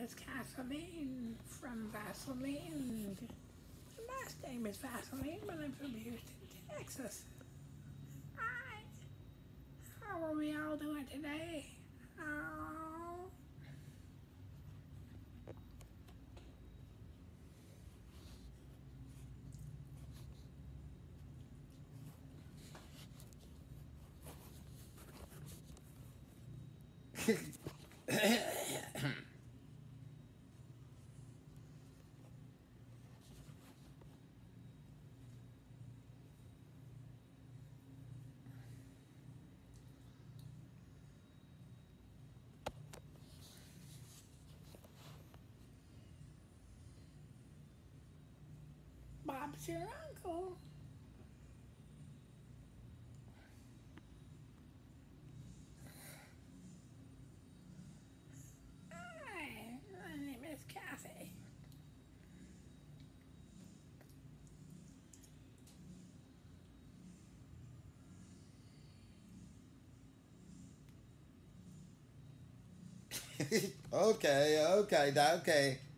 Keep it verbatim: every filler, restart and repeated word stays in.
is Kathleen from Vaseline. My last name is Vaseline, but I'm from Houston, Texas. Hi. How are we all doing today? Oh. Bob's your uncle. Hi, my name is Kathy. Okay, okay, okay.